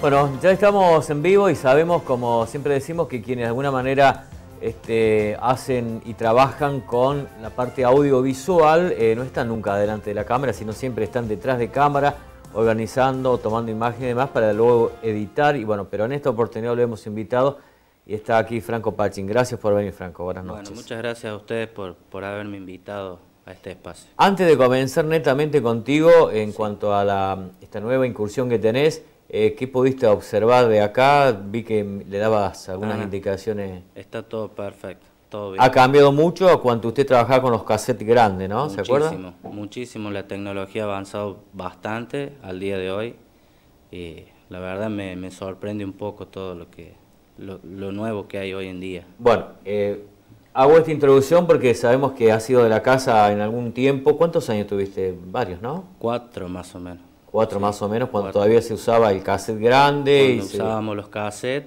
Bueno, ya estamos en vivo y sabemos, como siempre decimos, que quienes de alguna manera hacen y trabajan con la parte audiovisual no están nunca delante de la cámara, sino siempre están detrás de cámara, organizando, tomando imágenes y demás para luego editar. Y bueno, pero en esta oportunidad lo hemos invitado y está aquí Franco Pachín. Gracias por venir, Franco. Buenas noches. Bueno, muchas gracias a ustedes por haberme invitado a este espacio. Antes de comenzar netamente contigo, en cuanto a esta nueva incursión que tenés, ¿qué pudiste observar de acá? Vi que le dabas algunas indicaciones. Está todo perfecto, todo bien. Ha cambiado mucho a cuando usted trabajaba con los cassettes grandes, ¿no? ¿Se acuerda? Muchísimo. La tecnología ha avanzado bastante al día de hoy. Y la verdad me sorprende un poco todo lo nuevo que hay hoy en día. Bueno, hago esta introducción porque sabemos que has sido de la casa en algún tiempo. ¿Cuántos años tuviste? Varios, ¿no? 4 más o menos. 4 más o menos, cuando todavía se usaba el cassette grande. Cuando usábamos los cassettes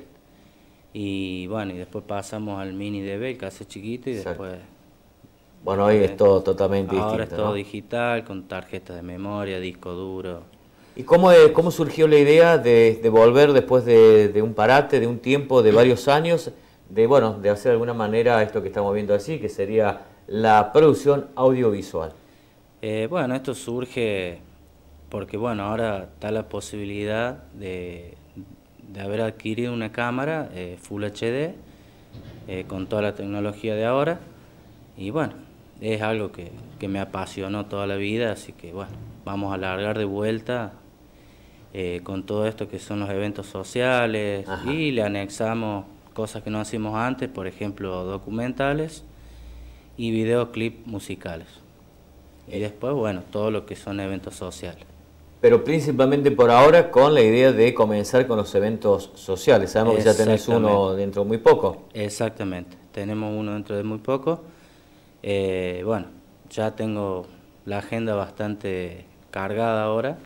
y bueno, y después pasamos al mini DV, el cassette chiquito, y después... Bueno, hoy es todo totalmente distinto, ahora es todo ¿no? digital, con tarjetas de memoria, disco duro. ¿Y cómo surgió la idea de volver después de un parate, de un tiempo de varios años, de hacer de alguna manera esto que estamos viendo así, que sería la producción audiovisual? Bueno, esto surge porque bueno, ahora está la posibilidad de haber adquirido una cámara Full HD con toda la tecnología de ahora, y bueno, es algo que me apasionó toda la vida, así que bueno, vamos a largar de vuelta con todo esto que son los eventos sociales. Ajá. Y le anexamos cosas que no hacíamos antes, por ejemplo documentales y videoclips musicales, y después bueno, todo lo que son eventos sociales. Pero principalmente por ahora con la idea de comenzar con los eventos sociales. Sabemos que ya tenés uno dentro de muy poco. Exactamente, tenemos uno dentro de muy poco. Bueno, ya tengo la agenda bastante cargada ahora,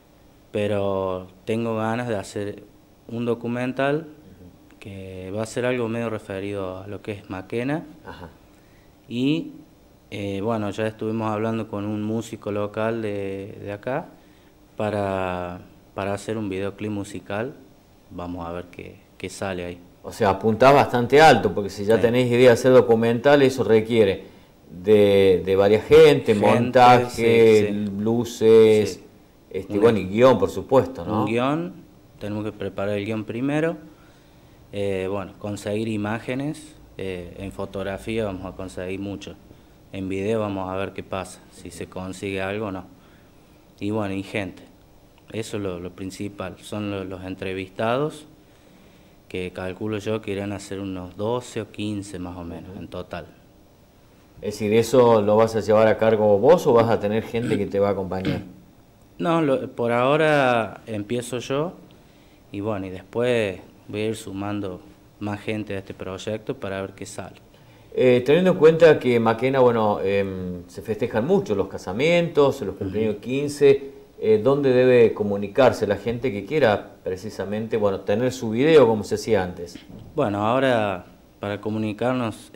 pero tengo ganas de hacer un documental que va a ser algo medio referido a lo que es Maquena. Ajá. Y bueno, ya estuvimos hablando con un músico local de acá, para hacer un videoclip musical. Vamos a ver qué sale ahí. O sea, apuntás bastante alto, porque si ya tenéis idea de hacer documental, eso requiere de varias gente, montaje, luces, bueno, y guión, por supuesto, ¿no? Un guión, tenemos que preparar el guión primero, bueno, conseguir imágenes, en fotografía vamos a conseguir mucho, en video vamos a ver qué pasa, si se consigue algo o no. Y bueno, y gente, eso es lo principal, son los entrevistados, que calculo yo que irán a ser unos 12 o 15 más o menos en total. Es decir, ¿eso lo vas a llevar a cargo vos o vas a tener gente que te va a acompañar? No, por ahora empiezo yo, y bueno, y después voy a ir sumando más gente a este proyecto para ver qué sale. Teniendo en cuenta que Maquena, bueno, se festejan mucho los casamientos, los cumpleaños 15, ¿dónde debe comunicarse la gente que quiera precisamente, bueno, tener su video como se hacía antes? Bueno, ahora para comunicarnos,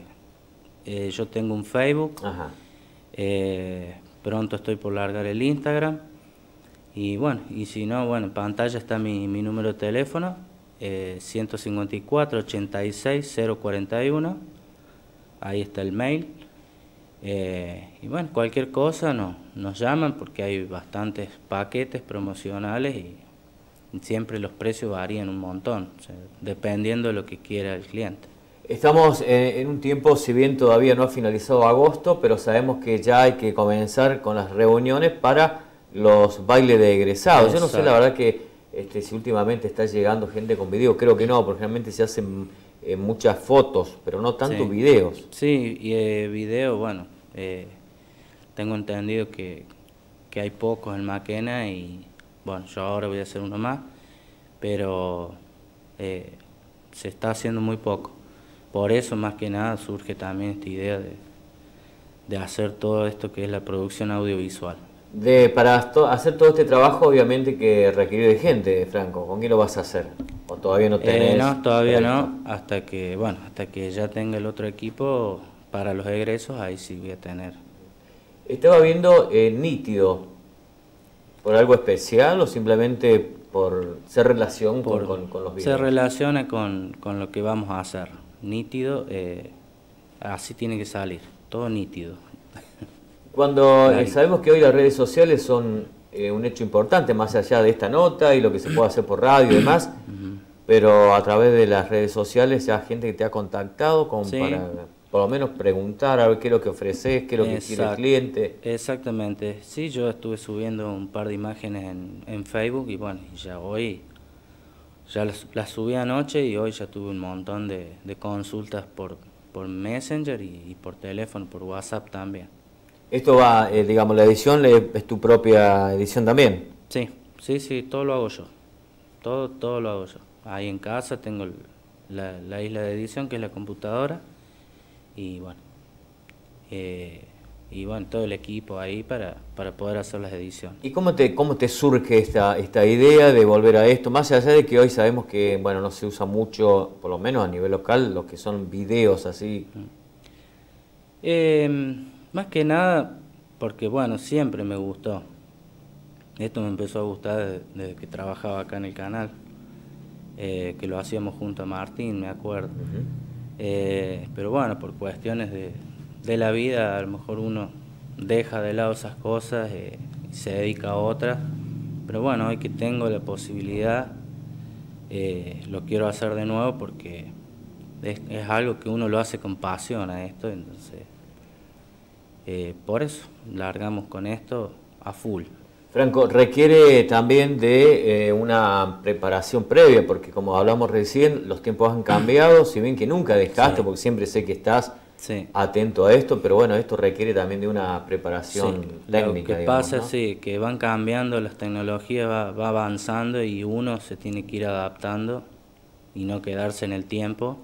yo tengo un Facebook. Ajá. Pronto estoy por largar el Instagram, y bueno, y si no, bueno, en pantalla está mi número de teléfono, 154 86 041. Ahí está el mail, y bueno, cualquier cosa nos llaman, porque hay bastantes paquetes promocionales y siempre los precios varían un montón, o sea, dependiendo de lo que quiera el cliente. Estamos en un tiempo, si bien todavía no ha finalizado agosto, pero sabemos que ya hay que comenzar con las reuniones para los bailes de egresados. Exacto. Yo no sé la verdad que si últimamente está llegando gente con video, creo que no, porque realmente se hacen muchas fotos, pero no tanto videos. Sí, y video, bueno, tengo entendido que hay pocos en Maquena, y bueno, yo ahora voy a hacer uno más, pero se está haciendo muy poco. Por eso más que nada surge también esta idea de hacer todo esto que es la producción audiovisual. Para hacer todo este trabajo, obviamente que requiere de gente, Franco. ¿Con quién lo vas a hacer? ¿O todavía no tenés? No, todavía no, hasta que ya tenga el otro equipo para los egresos, ahí sí voy a tener. Estaba viendo nítido, ¿por algo especial o simplemente por ser relación por con los videos. se relaciona con lo que vamos a hacer, nítido, así tiene que salir, todo nítido. Cuando sabemos que hoy las redes sociales son un hecho importante, más allá de esta nota y lo que se puede hacer por radio y demás, pero a través de las redes sociales ya gente que te ha contactado como Sí. para por lo menos preguntar a ver qué es lo que ofreces, qué es lo que quiere el cliente. Exactamente, sí, yo estuve subiendo un par de imágenes en Facebook y bueno, ya hoy, ya las subí anoche y hoy ya tuve un montón de consultas por Messenger y por teléfono, por WhatsApp también. Esto va, digamos, la edición es tu propia edición también. Sí, sí, todo lo hago yo, todo lo hago yo. Ahí en casa tengo la isla de edición que es la computadora y bueno, todo el equipo ahí para poder hacer las ediciones. ¿Y cómo te surge esta idea de volver a esto? Más allá de que hoy sabemos que, bueno, no se usa mucho, por lo menos a nivel local, lo que son videos así. Más que nada porque, bueno, siempre me gustó. Esto me empezó a gustar desde que trabajaba acá en el canal, que lo hacíamos junto a Martín, me acuerdo. Pero bueno, por cuestiones de la vida, a lo mejor uno deja de lado esas cosas y se dedica a otras. Pero bueno, hoy que tengo la posibilidad, lo quiero hacer de nuevo porque es algo que uno lo hace con pasión a esto, entonces por eso largamos con esto a full. Franco, requiere también de una preparación previa, porque como hablamos recién, los tiempos han cambiado, si bien que nunca dejaste, Sí. porque siempre sé que estás Sí. atento a esto, pero bueno, esto requiere también de una preparación técnica. Lo que digamos, pasa ¿no? sí, que van cambiando, las tecnologías va avanzando y uno se tiene que ir adaptando y no quedarse en el tiempo.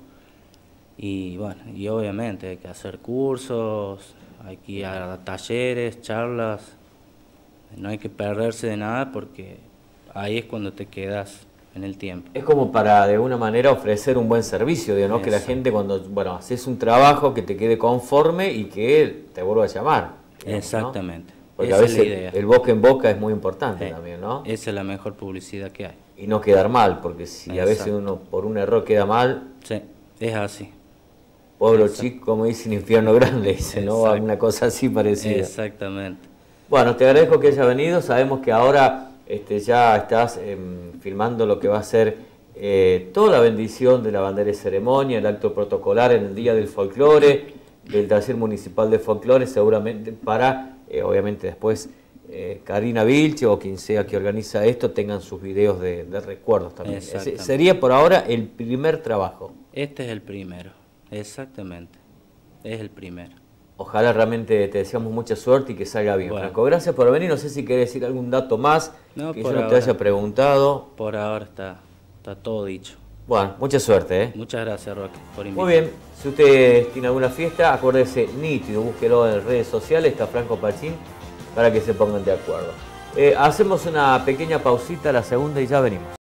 Y bueno, y obviamente hay que hacer cursos, hay que ir a talleres, charlas, no hay que perderse de nada porque ahí es cuando te quedas en el tiempo. Es como para de alguna manera ofrecer un buen servicio, digamos, ¿no? Que la Exacto. gente cuando, bueno, haces un trabajo que te quede conforme y que te vuelva a llamar. Digamos, Exactamente. ¿no? Porque Esa a es la veces idea. el boca en boca es muy importante también, ¿no? Esa es la mejor publicidad que hay. Y no quedar mal, porque si a veces Exacto. uno por un error queda mal, Sí, es así. pueblo Exacto. chico, como dicen, infierno grande, dice, ¿no? Exacto. Una cosa así parecida. Exactamente. Bueno, te agradezco que hayas venido. Sabemos que ahora ya estás filmando lo que va a ser toda la bendición de la bandera de ceremonia, el acto protocolar en el Día del Folclore, del Taller Municipal de Folclore, seguramente para, obviamente después, Karina Vilche o quien sea que organiza esto tengan sus videos de recuerdos también. Exactamente. Sería por ahora el primer trabajo. Este es el primero, exactamente. Es el primero. Ojalá realmente te deseamos mucha suerte y que salga bien. Bueno. Franco, gracias por venir. No sé si querés decir algún dato más No, que yo por no te ahora. haya preguntado. Por ahora está todo dicho. Bueno, mucha suerte, ¿eh? Muchas gracias, Roque, por Muy invitarme. bien, si usted tiene alguna fiesta, acuérdese, nítido, búsquelo en redes sociales, está Franco Pachín, para que se pongan de acuerdo. Hacemos una pequeña pausita, la segunda y ya venimos.